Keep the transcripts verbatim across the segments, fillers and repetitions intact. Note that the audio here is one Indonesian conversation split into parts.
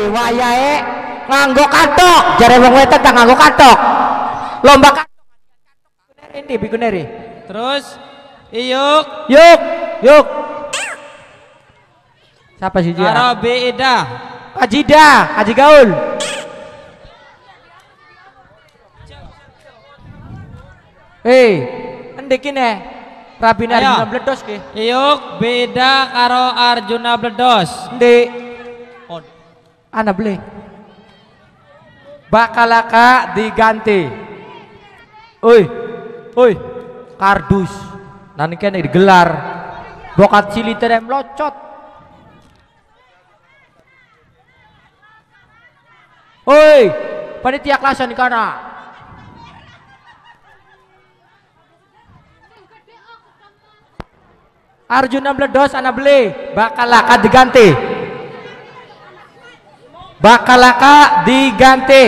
wayahe nganggo katok. Jare wong wedok tak nganggo katok. Lomba katok. Ini bikuneri. Terus Iyuk. Yuk, yuk. Siapa sih dia? Arabi Ida. Ajida, Aji Gaul. Hei, endekin ya. Rabina Arjuna Bledos ke. Iyuk beda karo Arjuna Bledos. Ndek. Ana beli. Bakalaka diganti. Oi. Oi. Kardus. Nanti kan digelar. Bokat ciliter yang melocot. Oi, panitia kelasan di kana. Arjuna Bledos anak beli, bakalaka diganti. Bakalaka diganti.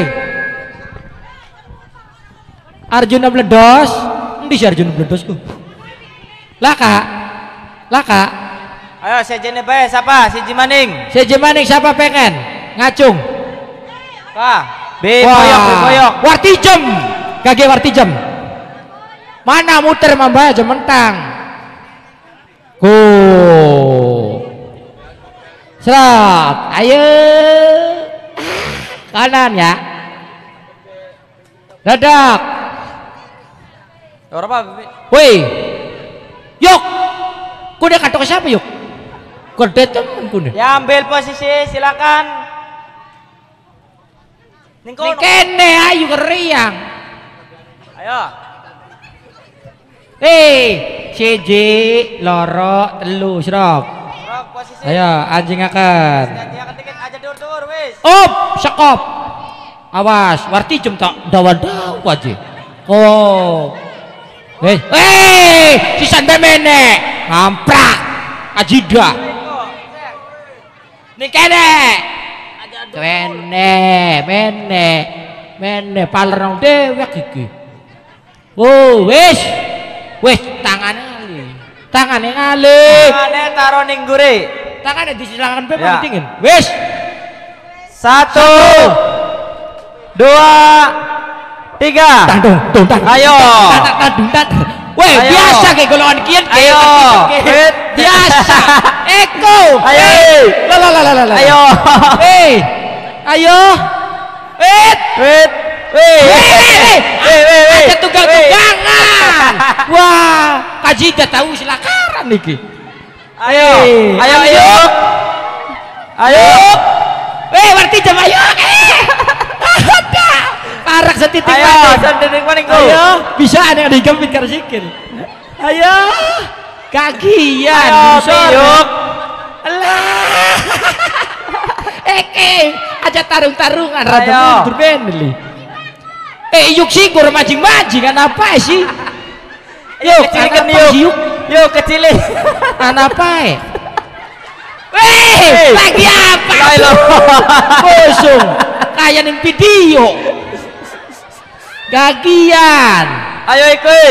Arjuna Bledos, endi si Arjuna Bledosku? Laka, laka. Ayo sejene bae siapa? Si Jimaning. Si Jimaning siapa pengen? Ngacung. Wah, be boyok, be boyok. Wartijem, kage wartijem. Mana muter mambaya aja mentang. Ku. Serat, ayo. Kanan ya. Dadak. Ora apa? Woi. Yuk. Kuda katok siapa yuk? Gede temen kuda. Ya ambil posisi silakan. Ning kene ayo keriang. Ayo. Eh, siji, loro, telu, serok. Serok posisi. Ayo anjing akan. Jangan dikit aja dur-dur wis. Op, sekop. Awas, warti jem tak dawa-dawa aja. Oh. Eh, eh, sisan bemene. Ngamprak. Ajida. Ning kene. Mene, mene, mene, palerong dewek iki. Oh, wis, wis tangannya ngali, tangannya ngali. Tangannya taruh ning gure. Tangannya disilakan pe ya. pentingin. Wis, satu, dua, tiga. tandung, tung, tang. Ayo. Tandung, tandung. Weh, biasa kayak golongan kian. Ayo. Biasa. Eko. Ayo. La la la la la. Ayo. Eh. Ayo. Wait. Wait. Wait. Wait. Wait. Ada tunggang-tunggangan. Wah, kaji tidak tahu silakaran niki. Ayo. Ayo ayo. Ayo. Eh, warti jam ayo. Eh. Ada. Parak setitik ayo, maning. setitik maning tuh. Ayo, bisa ada yang digempit karo sikil. Ayo. Kagian. Ayo, yuk. Alah. Eke, aja tarung-tarungan Ayo. rada mundur beneli. Eh, yuk sih gur majing-majing kan apa sih? Yuk, kecilin yuk. yuk. Yuk kecilin. An apa eh? Weh, lagi apa? Lailo. Kosong. Kayak ning video. Gagian. Ayo ikut.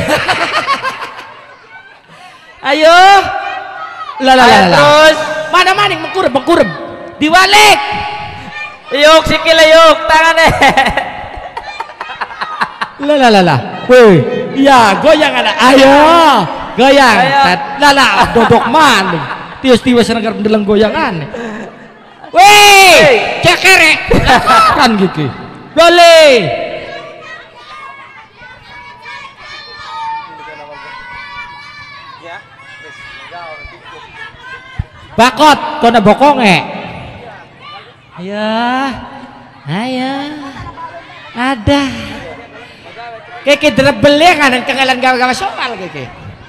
Ayo. Lah lah lah. Terus mana maning mengkurep mengkurep. Diwalik. Yuk sikil yuk tangannya. Lah lah lah lah. Woi, iya goyang ada. Ayo, goyang. Lah lah, dodok maning. Tius-tius negar pendeleng goyangan. Woi, cekere. Kan gitu. Boleh. Bakot, kau bokong eh. Ayo, ayo, ada. Keke drebelnya kan dan kengalan gawa-gawa soal keke.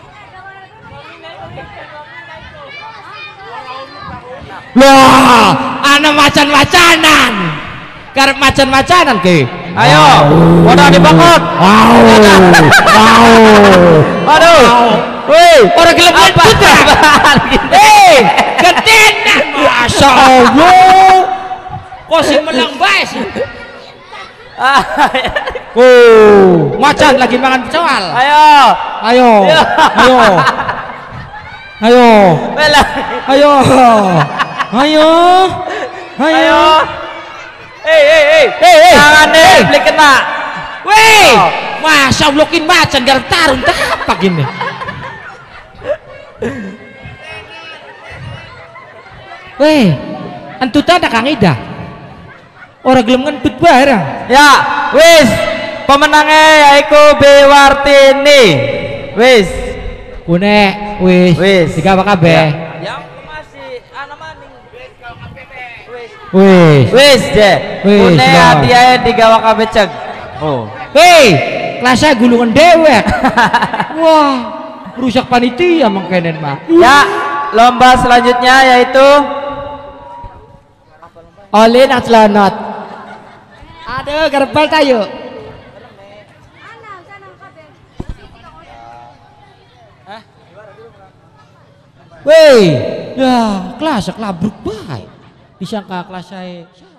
Wah, anak macan-macanan. Karep macan-macanan ke. Ayo, wadah dibakot. Wow, wow, aduh. Woi, orang gelap putra. Eh, ketenan. Masya Allah. Kok si melang bae sih? Oh, macan lagi makan soal. Ayo, Ayo, ayo, ayo, belah. ayo, ayo, ayo, hei hei hei hei jangan deh beli kena. Weh, masa blokin macan gar tarung tapak ini. Weh, antu tanda Kang Ida. Orang gelem ngentut barang. Ya, wis pemenangnya yaitu Bewartini. Wis. Kune, wis. Wis. Tiga apa kabeh? Yang masih ana maning. Wis kau K P P. Wis. Wis. Wis je. Wis, Kune Lord. hadiahnya digawa kabeh ceg. Oh. Hei, kelasnya gulungan dewek. Wah, rusak panitia mengkenen mah. Ya, lomba selanjutnya yaitu Oleh nak celonot. Aduh, gerbal tayo. Weh, ya kelas kelabruk baik. Disangka kelas saya